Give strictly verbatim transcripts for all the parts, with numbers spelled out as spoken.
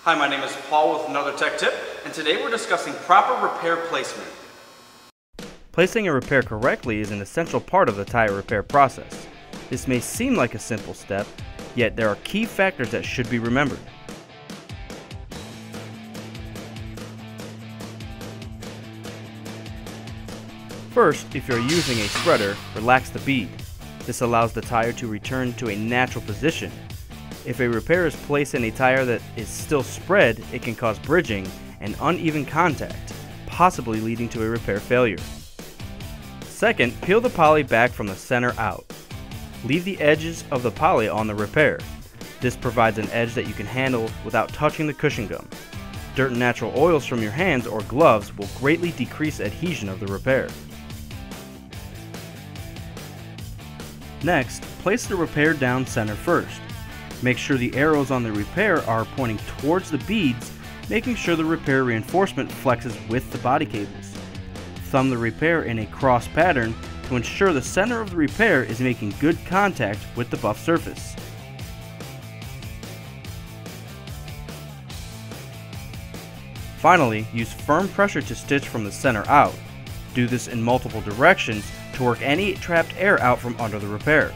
Hi, my name is Paul with another tech tip, and today we're discussing proper repair placement. Placing a repair correctly is an essential part of the tire repair process. This may seem like a simple step, yet there are key factors that should be remembered. First, if you're using a spreader, relax the bead. This allows the tire to return to a natural position. If a repair is placed in a tire that is still spread, it can cause bridging and uneven contact, possibly leading to a repair failure. Second, peel the poly back from the center out. Leave the edges of the poly on the repair. This provides an edge that you can handle without touching the cushion gum. Dirt and natural oils from your hands or gloves will greatly decrease adhesion of the repair. Next, place the repair down center first. Make sure the arrows on the repair are pointing towards the beads, making sure the repair reinforcement flexes with the body cables. Thumb the repair in a cross pattern to ensure the center of the repair is making good contact with the buff surface. Finally, use firm pressure to stitch from the center out. Do this in multiple directions to work any trapped air out from under the repair.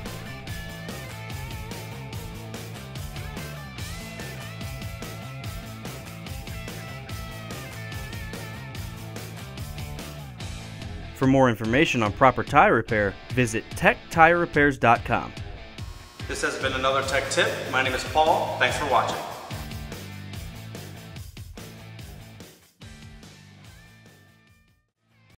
For more information on proper tire repair, visit tech tire repairs dot com. This has been another tech tip. My name is Paul. Thanks for watching.